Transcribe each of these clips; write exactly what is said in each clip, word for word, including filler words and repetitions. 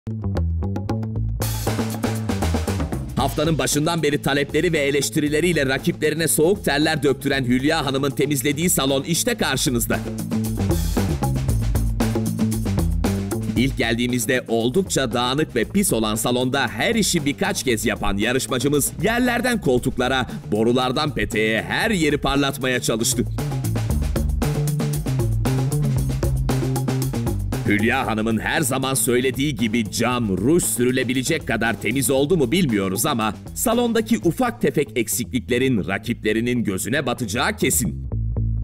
Haftanın başından beri talepleri ve eleştirileriyle rakiplerine soğuk terler döktüren Hülya Hanım'ın temizlediği salon işte karşınızda. İlk geldiğimizde oldukça dağınık ve pis olan salonda her işi birkaç kez yapan yarışmacımız yerlerden koltuklara, borulardan peteğe her yeri parlatmaya çalıştı. Hülya Hanım'ın her zaman söylediği gibi cam, ruj sürülebilecek kadar temiz oldu mu bilmiyoruz ama salondaki ufak tefek eksikliklerin rakiplerinin gözüne batacağı kesin.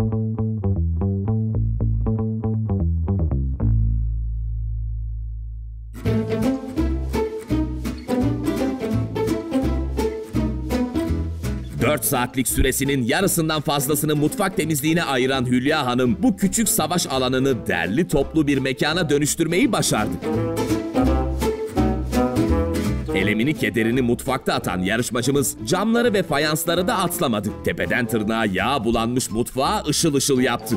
dört saatlik süresinin yarısından fazlasını mutfak temizliğine ayıran Hülya Hanım bu küçük savaş alanını derli toplu bir mekana dönüştürmeyi başardı. Elemini kederini mutfakta atan yarışmacımız camları ve fayansları da atlamadı. Tepeden tırnağa yağ bulanmış mutfağı ışıl ışıl yaptı.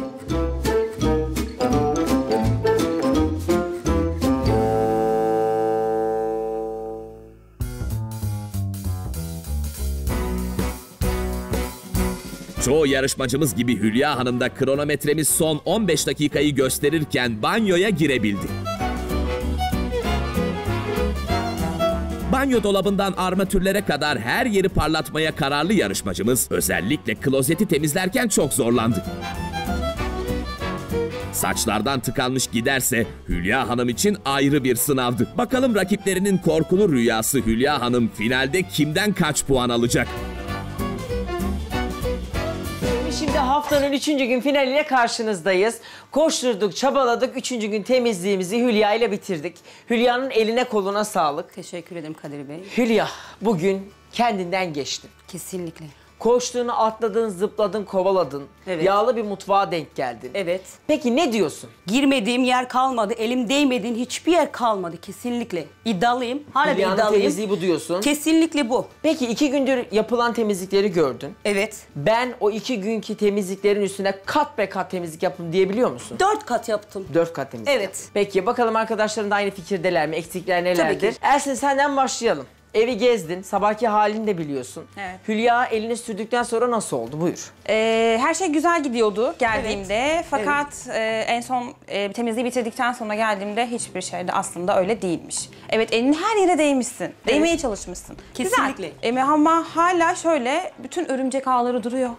Çoğu yarışmacımız gibi Hülya Hanım da kronometremiz son on beş dakikayı gösterirken banyoya girebildi. Banyo dolabından armatürlere kadar her yeri parlatmaya kararlı yarışmacımız özellikle klozeti temizlerken çok zorlandı. Saçlardan tıkanmış giderse Hülya Hanım için ayrı bir sınavdı. Bakalım rakiplerinin korkulu rüyası Hülya Hanım finalde kimden kaç puan alacak? Şimdi haftanın üçüncü gün finaliyle karşınızdayız. Koşturduk, çabaladık. Üçüncü gün temizliğimizi Hülya ile bitirdik. Hülya'nın eline koluna sağlık. Teşekkür ederim Kadir Bey. Hülya, bugün kendinden geçtin. Kesinlikle. Koştuğunu, atladın, zıpladın, kovaladın. Evet. Yağlı bir mutfağa denk geldin. Evet. Peki ne diyorsun? Girmediğim yer kalmadı, elim değmediğin hiçbir yer kalmadı kesinlikle. İddialıyım, hala da Hülya'nın iddialıyım. temizliği bu diyorsun. Kesinlikle bu. Peki iki gündür yapılan temizlikleri gördün. Evet. Ben o iki günkü temizliklerin üstüne kat be kat temizlik yaptım diyebiliyor musun? Dört kat yaptım. Dört kat temizlik. Evet. yaptım. Peki bakalım arkadaşların da aynı fikirdeler mi? Eksikler nelerdir? Tabii ki. Ersin senden başlayalım. Evi gezdin, sabahki halini de biliyorsun. Evet. Hülya elini sürdükten sonra nasıl oldu? Buyur. Ee, her şey güzel gidiyordu geldiğimde. Fakat e, en son e, temizliği bitirdikten sonra geldiğimde hiçbir şey de aslında öyle değilmiş. Evet, elin her yere değmişsin. Değmeye çalışmışsın. Kesinlikle. Güzel. E, ama hala şöyle bütün örümcek ağları duruyor.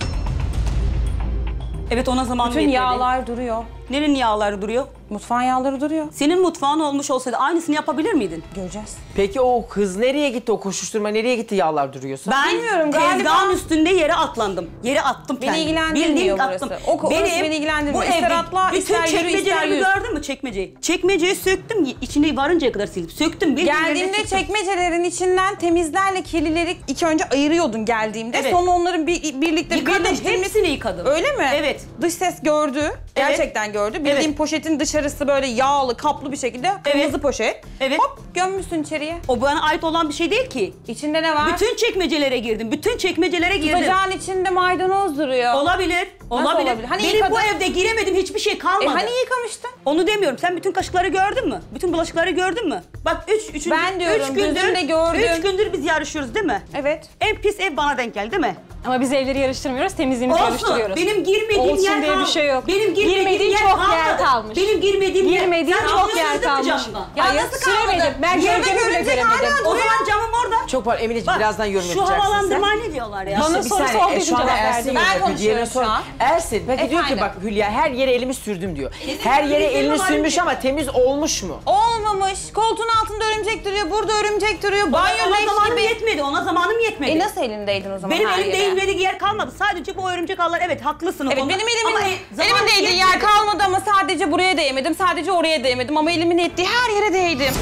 Evet, ona zaman Bütün yetmedi. yağlar duruyor. Nerenin yağları duruyor? Mutfağın yağları duruyor. Senin mutfağın olmuş olsaydı aynısını yapabilir miydin? Göreceğiz. Peki o hız nereye gitti? O koşuşturma nereye gitti yağlar duruyorsa? Ben Bilmiyorum, galiba- tezgahın üstünde yere atlandım. Yere attım Beni kendimi. ilgilendirmiyor Bildiğin burası. attım. O- orası beni ilgilendirmiyor. bu İster evde atla, bütün ister yürü, ister çekmecelerimi yüz. gördün mü çekmeceyi? Çekmeceyi söktüm, içine varıncaya kadar sildim. Söktüm. bir Geldiğimde çıktım. çekmecelerin içinden temizlerle kirlileri ilk önce ayırıyordun geldiğimde. Evet. Sonra onları bir, birlikte Yıkadım, birleştirmiş. hepsini yıkadım. Öyle mi? Evet. Dış ses gördü. Gerçekten gördü. Bildiğim Evet. poşetin dışarısı böyle yağlı, kaplı bir şekilde. Kırmızı Evet. poşet. Evet. Hop gömmüşsün içeriye. O bana ait olan bir şey değil ki. İçinde ne var? Bütün çekmecelere girdim. Bütün çekmecelere girdim. Bacağın içinde maydanoz duruyor. Olabilir. Olabilir. olabilir? Hani Benim yıkadın? bu evde giremedim, hiçbir şey kalmadı. E hani yıkamıştın? Onu demiyorum. Sen bütün kaşıkları gördün mü? Bütün bulaşıkları gördün mü? Bak üç, üçüncü, Ben diyorum, üç gündür, gözümle gördüm. Üç gündür biz yarışıyoruz değil mi? Evet. En pis ev bana denk geldi değil mi? Ama biz evleri yarıştırmıyoruz, temizliğimizi Olsun. yarıştırıyoruz. Benim girmediğim Olsun yer diye bir kalmadı. şey yok. Benim girmediğim Girmediğin yer çok kalmadı. yer kalmış. Benim girmediğim yer. Girmediğin Sen çok anlıyorsun yer değil mi kalmış. camdan? Ya Ya nasıl nasıl süremedim? kalmadı? Ben Yerine gölgemi bile görecek göremedim. hala O zaman camım orada. Çok var Emineciğim, Bak, birazdan yorum Şu yapacaksın sen. havalandırma ne diyorlar ya? Bana Bir soru saniye, sorduğun e, şu anda cevap Ersin verdim. Ben yapıyor. konuşuyorum Diğerine şu sor. an. Ersin, peki diyor ki Efendim? bak Hülya her yere elimi sürdüm diyor. Kesinlikle Her yere temizliğim elini var sürmüş mı? ama temiz olmuş mu? Olmamış. Koltuğun altında örümcek duruyor, burada örümcek duruyor. Banyo Ona leş zamanım gibi. yetmedi, ona zamanım yetmedi. E nasıl elindeydin o zaman Benim her elim yere? değmediği yer kalmadı. Sadece bu örümcek ağlar, evet haklısın o Evet konuda. benim elimin, Ama, e, zamanım elimin değdiği yetmedi. yer kalmadı ama sadece buraya değmedim, sadece oraya değmedim ama elimin ettiği her yere değdim.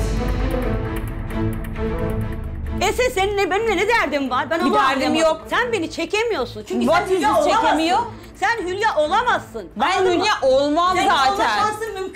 Esen senin ne, benimle ne derdin var? Ben Bir onu derdim anlayamadım. yok. Sen beni çekemiyorsun. Çünkü What sen is Hülya this olamazsın. çekemiyor? Sen Hülya olamazsın. Ben Anladın mı? Hülya olmam Senin olma zaten. şansın mümkün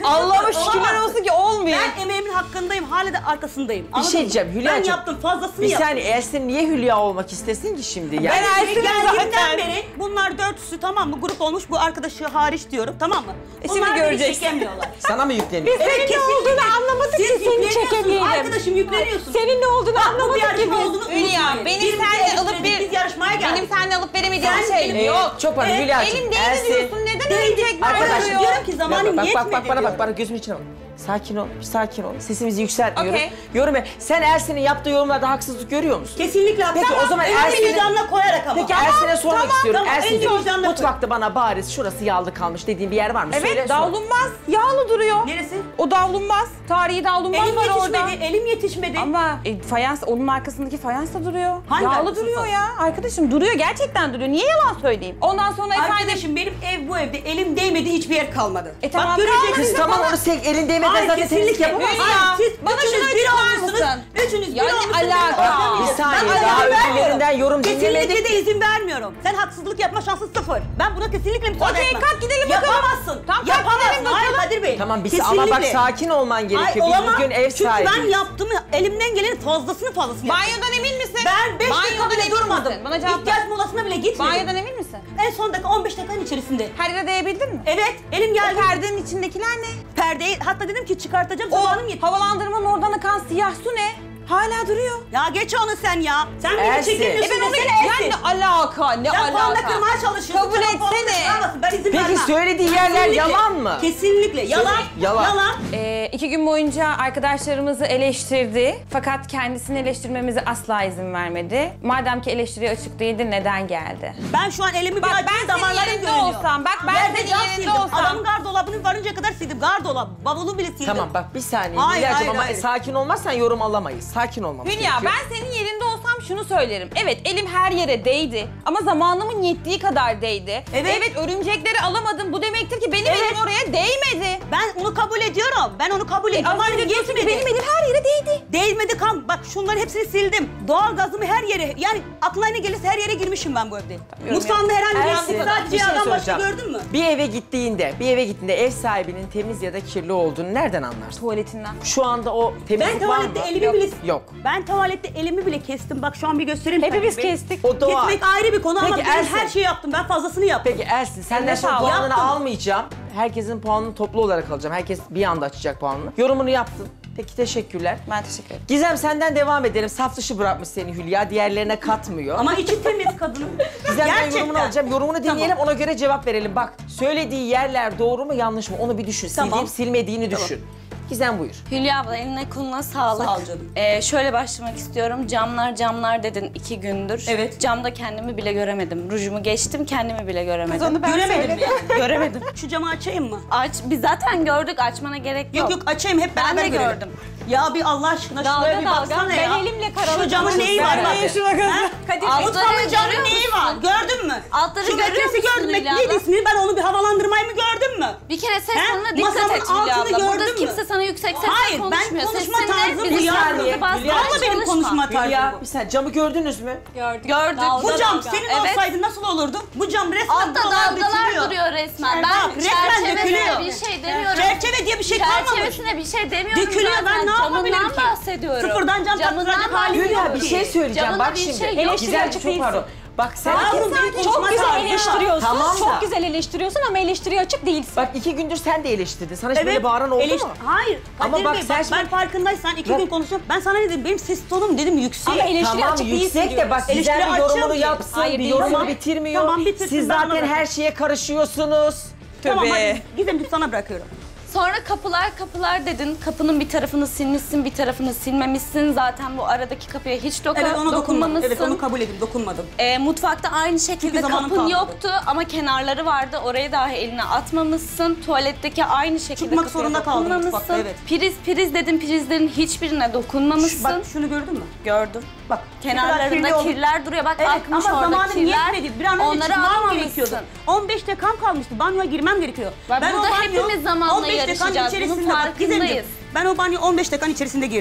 Allah'ım şükürler olsun ki olmuyor. Ben emeğimin hakkındayım, hala da arkasındayım. Bir Anladın şey mı? diyeceğim Ben Hülya'cığım. yaptım, fazlasını Bir yaptım. saniye Ersin niye Hülya olmak istesin ki şimdi? Yani, Ben Ersin'im Geldiğimden zaten. beri bunlar dörtüsü tamam mı? Grup olmuş, bu arkadaşı hariç diyorum, tamam mı? E şimdi Bunlar beni göreceksin. çekemiyorlar. sana mı yükleniyor? Evet, Senin ne kesinlikle. olduğunu anlamadık Siz ki seni yükleniyorsunuz, çekemeyelim. Arkadaşım yükleniyorsun. Senin ne olduğunu Bak bu bir anlamadık ki yarışma biz. olduğunu Hülya, unutmayın. benim Biz seninle bir alıp bir... Biz yarışmaya geldik. Benim seninle alıp veremediğim Sen şey benim- yok. Çok var Evet, Hülya'cığım. Elim değdi Ersin- diyorsun, neden Değdi. elim tekrar Arkadaş, duruyor? diyorum ki zamanım bak, yetmedi bak, bak, bana bak, diyorum. bana gözümün içine bak. Sakin ol, bir sakin ol. Sesimizi yükseltmiyoruz. Okey. Yorum et. Sen Ersin'in yaptığı yorumlarda haksızlık görüyor musun? Kesinlikle haklısın. Peki, o zaman Ersin'i... Ersin'i- vicdanına koyarak ama. Peki Ersin'e sormak tamam, istiyorum. tamam, Ersin'cim, en vicdanına koy. mutfakta bana bariz şurası yağlı kalmış dediğin bir yer var mı? Söyle, Evet, sor. davlumbaz. Yağlı duruyor. Neresi? O davlumbaz. Tarihi davlumbaz Elim var yetişmedi, orada. elim yetişmedi. Ama e, fayans, onun arkasındaki fayans da duruyor. Hangi Yağlı arkasında duruyor fayans? ya. Arkadaşım duruyor, gerçekten duruyor. Niye yalan söyleyeyim? Ondan sonra efendim... Arkadaşım benim ev bu evde, elim değmedi hiçbir yer kalmadı. E tamam, Bak göreceksin. kalmadı. Kız tamam onu sen elin değmeden Hayır, zaten temizlik kesinlikle. yapamazsın. Hülya, Hayır, siz bana üçünüz şunu bir açıklar olmuşsunuz. mısın? Üçünüz bir Ya ne olmuşsunuz. ben alaka? anlamıyorum. Bir saniye, Ben daha izin öbürlerinden vermiyorum. yorum dinlemedik. Kesinlikle de izin vermiyorum. Sen haksızlık yapma şansın sıfır. Ben buna kesinlikle müsaade Okey, etmem. kalk gidelim bakalım. Yapamazsın. Tamam, kalk Yapamazsın. gidelim Hayır bakalım. Kadir Bey. Tamam biz Kesinlikle. ama bak sakin olman Ay, gerekiyor. Biz olamam. bugün ev Çünkü sahibiyiz. ben yaptığımı elimden gelenin fazlasını fazlasını yaptım. Banyodan emin misin? Ben beş dakika Banyodan bile emin durmadım. misin? Bana cevap ver. İhtiyaç molasına bile gitmedim. Banyodan emin misin? En son dakika on beş dakikanın içerisinde. Her yere değebildin mi? Evet, elim geldi. O perdenin içindekiler ne? Perdeyi hatta dedim ki çıkartacağım O zamanım yetmedi. havalandırmanın oradan akan siyah su ne? Hala duruyor. Ya geç onu sen ya. Sen beni Ersin. çekemiyorsun. E ben onu desene Ersin. yani ne alaka? Ne Sen puanla alaka? kırmaya çalışıyorsun. Kabul Sen o puanla etsene. kıramazsın. Ben izin Peki vermem. söylediği yerler Kesinlikle. yalan mı? Kesinlikle. Yalan. Yalan. Yalan. Ee, iki gün boyunca arkadaşlarımızı eleştirdi. Fakat kendisini eleştirmemize asla izin vermedi. Madem ki eleştiriye açık değildi, neden geldi? Ben şu an elimi Bak, bir ben açayım senin damarlarım yerinde görünüyor. olsam, bak ben Yerde senin cam yerinde sildim. olsam. Adamın gardolabını varıncaya kadar sildim. Gardolap, bavulu bile sildim. Tamam bak bir saniye. Hayır, Hülya'cığım hayır, ama hayır. sakin olmazsan yorum alamayız. Sakin olmamız Hülya, gerekiyor. ben senin yerinde olsam şunu söylerim. Evet, elim her yere değdi ama zamanımın yettiği kadar değdi. Evet. Evet, örümcekleri alamadım. Bu demektir ki benim Evet. elim oraya değmedi. Ben onu kabul ediyorum. Ben onu kabul ediyorum. Az Zamanım önce diyorsun ki yetmedi. benim elim her yere değdi. Değmedi kan. Bak şunların hepsini sildim. Doğal gazımı her yere, yani aklına ne gelirse her yere girmişim ben bu evde. Mutfağımda herhangi bir Ersin, yanlış sadece bir şey yağdan başka soracağım. gördün mü? Bir eve gittiğinde, bir eve gittiğinde ev sahibinin temiz ya da kirli olduğunu nereden anlarsın? Tuvaletinden. Şu anda o Ben temizlik var mı? tuvalette elimi Yok. bile... Yok. Ben tuvalette elimi bile kestim. Bak şu an bir göstereyim. Hepimiz Kadir Bey. kestik. O doğal. Kesmek ayrı bir konu ama Peki, ben Ersin. her şeyi yaptım. Ben fazlasını yaptım. Peki Ersin senden Eline sonra sağlık. puanını Yaptım. almayacağım. Herkesin puanını toplu olarak alacağım. Herkes bir anda açacak puanını. Yorumunu yaptın. Peki teşekkürler. Ben teşekkür ederim. Gizem senden devam edelim. Saf dışı bırakmış seni Hülya. Diğerlerine katmıyor. Ama içi temiz kadının. Gizem'den yorumunu alacağım. Yorumunu dinleyelim Tamam. ona göre cevap verelim. Bak söylediği yerler doğru mu yanlış mı onu bir düşün. Tamam. Sildiğim silmediğini düşün. Gizem buyur. Hülya abla eline koluna sağlık. Sağ ol canım. Ee, şöyle başlamak istiyorum. Camlar camlar dedin iki gündür. Evet. Camda kendimi bile göremedim. Rujumu geçtim kendimi bile göremedim. Göremedim yani. Göremedim. Şu camı açayım mı? Aç, biz zaten gördük açmana gerek yok. Yok yok açayım hep Ben beraber de görelim. gördüm. Ya bir Allah aşkına Dalga şuraya bir dalga. baksana Ben ya. elimle karaladım. Şu camın neyi var Ben bak. de şuna Ha? Kadir, Mutfağımın altları camın görüyor neyi musun? var? Gördün mü? Altları Şu görüyor metresi musun gördün mü? Hülya Neydi abla? ismini? Ben onu bir havalandırmayı mı gördün mü? Bir kere ses He? tonuna dikkat Masamın et Hülya altını abla. Burada gördün mü? kimse sana yüksek sesle Hayır, ben konuşmuyor. konuşma Sesinle tarzım bizim bu ya. sesimizi Hülya, bastırmaya Ama benim çalışma. konuşma tarzım Hülya bu. bir saniye camı gördünüz mü? Gördük. Gördük. Dalga Bu cam dalga. senin Evet. olsaydı nasıl olurdu? Bu cam resmen Altta buralar dalgalar dökülüyor. duruyor resmen. Bak, Ben resmen çerçevesine dökülüyor. bir şey demiyorum. Çerçeve diye bir şey kalmamış. Çerçevesine bir şey demiyorum Dökülüyor, zaten. ben ne yapabilirim Camından ki? bahsediyorum. Sıfırdan cam Camından taktıracak halim yok Hülya bir ki. şey söyleyeceğim Camında bak bir şimdi. şey yok. Eleştiri Gizem açık çok değilsin. pardon. Bak sen Yavrum, benim Çok konuşma güzel tarzım var. eleştiriyorsun. Tamam da. Çok güzel eleştiriyorsun ama eleştiriye açık değilsin. Bak iki gündür sen de eleştirdin. Sana hiç böyle bağıran oldu eleş- mu? Hayır. Ama Kadir bak Bey, sen bak, şimdi- ben farkındaysan iki Bak- gün konuşuyorum. Ben sana ne dedim? Benim ses tonum dedim yüksek. Ama eleştiri Tamam açık değilsin yüksek de diyoruz. bak Gizem Eleştiri bir yorumunu açığım ki. yapsın. Hayır, bir değil. yorumunu Tamam. bitirmiyor. Tamam, bitirsin, Siz ben zaten ona her şeye karışıyorsunuz. Tamam Tövbe. hadi Gizemciğim sana bırakıyorum. Sonra kapılar kapılar dedin. Kapının bir tarafını silmişsin, bir tarafını silmemişsin. Zaten bu aradaki kapıya hiç doka, Evet onu dokunmadım. dokunmamışsın. Evet onu kabul edeyim dokunmadım. Ee, mutfakta aynı şekilde Çünkü zamanım kapın kalmadı. yoktu ama kenarları vardı. Oraya dahi eline atmamışsın. Tuvaletteki aynı şekilde Çıkmak kapıya zorunda kaldım dokunmamışsın. mutfakta, evet. Priz priz dedim, prizlerin hiçbirine dokunmamışsın. Bak şunu gördün mü? Gördüm. Bak ne kadar kirli Kenarlarında oldu. kirler duruyor. Bak Evet akmış ama orada zamanım kirler. yetmedi. Bir an önce Onları çıkmam alamamışsın. gerekiyordu. on beş dakikam kalmıştı. Banyoya girmem gerekiyor. Bak burada o banyo- hepimiz zamanla on beş dakikanın yarışacağız. Bunun içerisinde- bak, farkındayız. Gizemciğim, ben o banyo on beş dakikanın içerisinde girdim.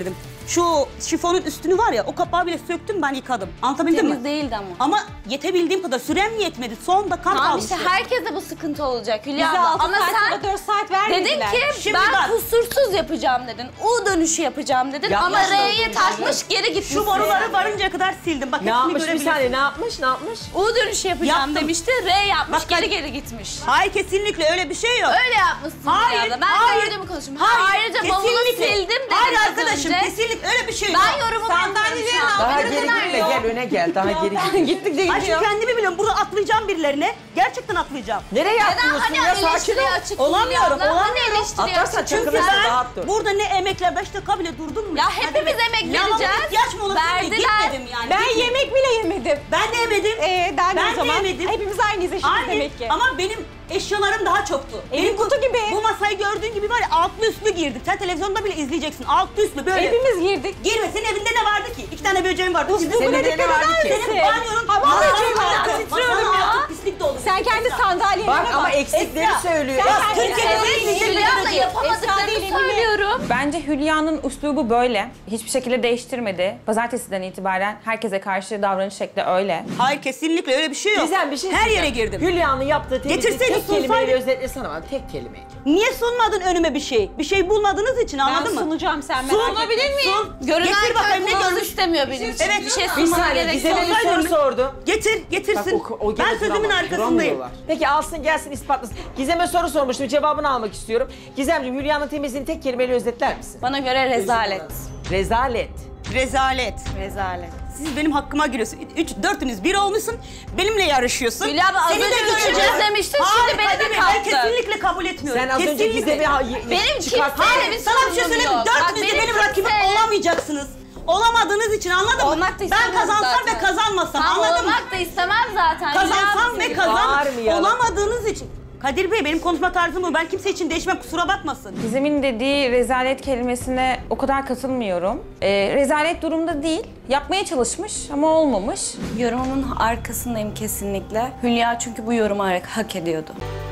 Şu şifonun üstünü var ya, o kapağı bile söktüm ben, yıkadım. Anlatabildim Temiz mi? değildi ama. Ama yetebildiğim kadar, sürem yetmedi. Sonda kan Tamam kalmıştı. işte herkese bu sıkıntı olacak Hülya Bize abla. altı Ama saat sen ya da dört saat dedin vermediler. ki Şimdi ben bak. kusursuz yapacağım dedin. U dönüşü yapacağım dedin Yapmış ama oldun R'ye yani. takmış geri gitmişsin. Şu boruları varıncaya kadar sildim. Bak Ne hepsini yapmış bir görebiliyorsun. saniye ne yapmış ne yapmış? U dönüşü yapacağım Yaptım. demişti. R yapmış Bak, geri hadi. geri gitmiş. Hayır, kesinlikle öyle bir şey yok. Öyle yapmışsın Hayır, Hülya abla. Ben hayır. gördüğümü konuşayım. Hayır, Ayrıca bavulu kesinlikle. sildim dedin Hayır az arkadaşım, önce. kesinlikle öyle bir şey yok. Ben yorumumu yapıyorum şu an. Daha Beni geri neden gitme yok? gel öne gel daha geri git. Gittikçe Ay gidiyor. şimdi kendimi biliyorum. Burada atlayacağım birilerine. Gerçekten atlayacağım. Nereye Neden atlıyorsun hani ya sakin ol. eleştiriye açık Olamıyorum, Hülya abla? Hani olamıyorum. eleştiriye Atlarsan açık? çakılır. Çünkü Neyse, ben rahat dur. burada ne emekle beş dakika bile durdum mu? Ya Hadi hepimiz be. emek Ne alalım, vereceğiz. ihtiyaç mı olur? Verdiler. Gitmedim yani. Ben Gitmedim. yemek bile yemedim. Ben de yemedim. Ee, daha ne Ben o de zaman? yemedim. Hepimiz aynıyız eşitiz Aynı. demek ki. Ama benim eşyalarım daha çoktu. Evin Benim bu- kutu gibi. Bu masayı gördüğün gibi var ya, altlı üstlü girdik. Sen televizyonda bile izleyeceksin. Altlı üstlü böyle. Hepimiz girdik. Girme, senin evinde ne vardı ki? İki tane böceğim vardı. Sizin Senin evinde evinde ne ne vardı vardı ki? ki? Senin banyonun Hava masanın böceği altı vardı. titriyorum Masanın ya. altı Pislik doldu. Sen kendi Esra. sandalyene Bak ama bak. eksikleri Esra, söylüyor. sen Esra. Türkiye'de Evet, değilsin, Hülya abla Esra değil, yapamadıklarını Emine. söylüyorum. Bence Hülya'nın üslubu böyle. Hiçbir şekilde değiştirmedi. Pazartesiden itibaren herkese karşı davranış şekli öyle. Hayır, kesinlikle öyle bir şey yok. Gizem bir şey Her yere söyleyeceğim. girdim. Hülya'nın yaptığı temizliği Getirseydin, tek kelimeyle sunsaydın. özetlesene bana tek kelimeyle. Niye sunmadın önüme bir şey? Bir şey bulmadığınız için, anladın mı? sunacağım, sen merak Sun. etme. Olabilir miyim? Sun. Görünen Getir bakayım, köy ne kılavuz görmüş? istemiyor benim için. Evet. Bir şey Bir sunmana saniye gerek Gizem'e yok. bir soru Sorsaydın. sordu. Getir, getirsin. Bak, o, o gene ben sözümün duramaz, arkasındayım. duramıyorlar. Peki alsın gelsin ispatlasın. Gizem'e soru sormuştum cevabını almak istiyorum. Gizemciğim Hülya'nın temizliğini tek kelimeyle özetler misin? Bana göre rezalet. Rezalet. Rezalet. Rezalet. Siz benim hakkıma giriyorsun. Üç, dörtünüz bir olmuşsun. Benimle yarışıyorsun. Hülya abla, az Seni de önce göreceğiz. üçümüz demiştin, şimdi Hayır, beni de Kadir Bey, kattın. Ben kesinlikle kabul etmiyorum. Sen az önce kesinlikle. Gizem'i ha- Benim çıkarttın. kimseyle Hayır, bir sana bir şey sorunum söyleyeyim mi? yok. Bak, Dörtünüz de benim benim rakibim kimseyle- olamayacaksınız. Olamadığınız için, anladın mı? Olmak da Ben istemem kazansam zaten. ve kazanmasam, Tam anladın mı? olmak da istemem zaten. Hülya Kazansam abla ve seni. kazan Bağırmayalım. olamadığınız için. Kadir Bey, benim konuşma tarzım bu. Ben kimse için değişmem, kusura bakmasın. Gizem'in dediği rezalet kelimesine o kadar katılmıyorum. Ee, rezalet durumda değil. Yapmaya çalışmış ama olmamış. Yorumumun arkasındayım kesinlikle. Hülya çünkü bu yorumu hak ediyordu.